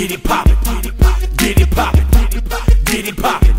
Get it poppin', get it poppin', get it poppin',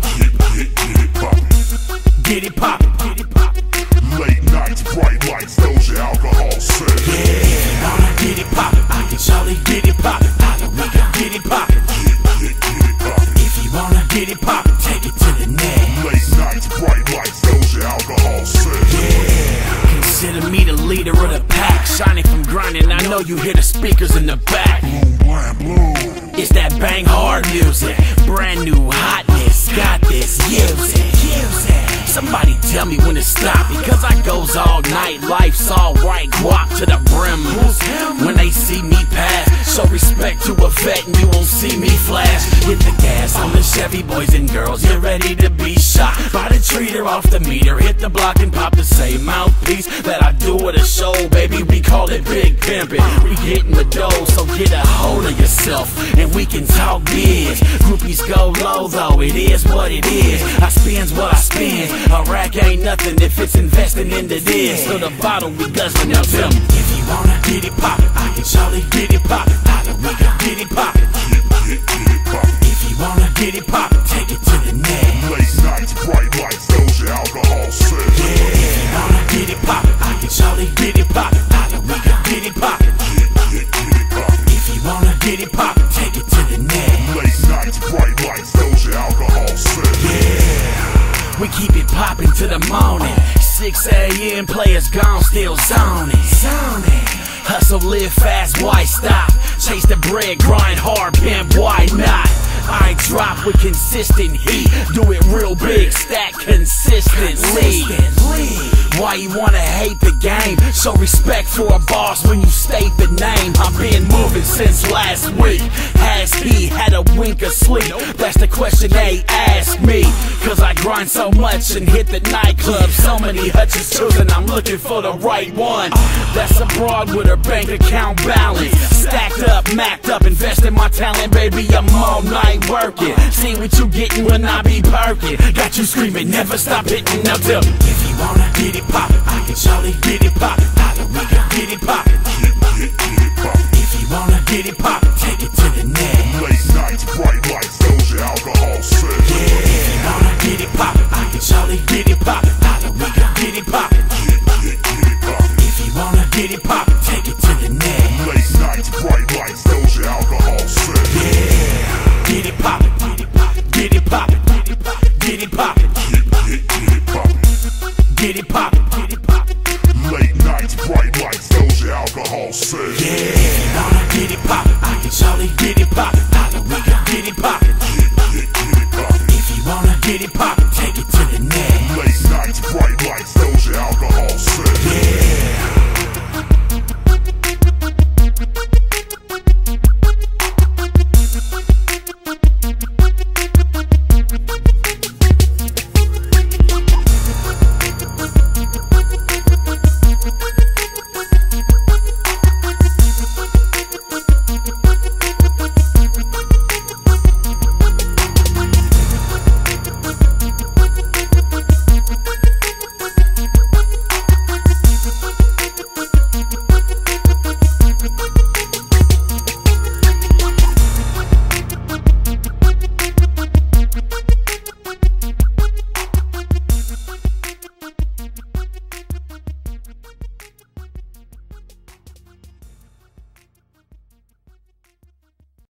get it poppin'. Late nights, bright lights, those your alcohol sales. Yeah, wanna get it poppin', I can surely get it poppin'. Holla, we can get it poppin'. Get it poppin'. If you wanna get it poppin', take it to the net. Late nights, bright lights, those your alcohol sales. Yeah, consider me the leader of the pack. Shining from grinding, I know you hear the speakers in the back. Bloom, blam, bloom. It's that bang hard music, brand new hotness. Got this, use it, use it. Somebody tell me when to stop, because I goes all night. Life's alright, guap to the brim. When they see me pass, show respect to a vet and you won't see me flash. Hit the gas on the Chevy, boys and girls, you're ready to be shot by the treater off the meter. Hit the block and pop the same mouthpiece that I do at a show, baby. We call it big pimpin'. We getting the dough, so get a hold of yourself and we can talk biz. Groupies go low though, it is what it is. I spends what I spend. A rack ain't nothing if it's investing into this. So the bottle we guzzling, now tell me if you wanna get it poppin', I can surely get it poppin'. Holla, we can get it poppin'. Get it poppin'. If you wanna get it poppin', take it to the net. Late nights, bright lights, those your alcohol sales. Yeah, if you wanna get it poppin', I can surely get it poppin'. Holla, we can get it poppin'. Get it poppin'. If you wanna get it poppin', take it to the net. Late nights, bright lights, those your alcohol sales. Yeah, we keep it poppin' to the morning. 6 a.m. players gone, still zoning. Hustle, live fast, why stop? Chase the bread, grind hard, pimp, why not? I drop with consistent heat. Do it real big, stack consistently. Why you wanna hate the game? Show respect for a boss when you state the name. I've been moving since last week. Has he had a wink of sleep? That's the question they ask me. Cause I grind so much and hit the nightclub. So many hutches choosing, I'm looking for the right one. That's a broad with her bank account balance. Stacked up, macked up, invest in my talent, baby, I'm all night working. See what you getting when I be perking. Got you screaming, never stop hitting. Now tell me if you wanna get it poppin', I can surely get it poppin'. Holla, we can get it poppin'. Get it poppin'. If you wanna get it poppin', take it to the net. Late nights, bright lights, those your alcohol sales. Yeah, if you wanna get it poppin', I can surely get it poppin'. Holla, we can get it poppin'. Get it poppin'. If you wanna get it poppin', take it to the net. Late nights, bright lights, those your alcohol sales. Yeah, get it poppin', get it poppin', get it poppin', get it poppin', get it poppin'. Late nights, bright lights, those your alcohol sales. Yeah, if you wanna get it poppin', I can surely get it poppin'.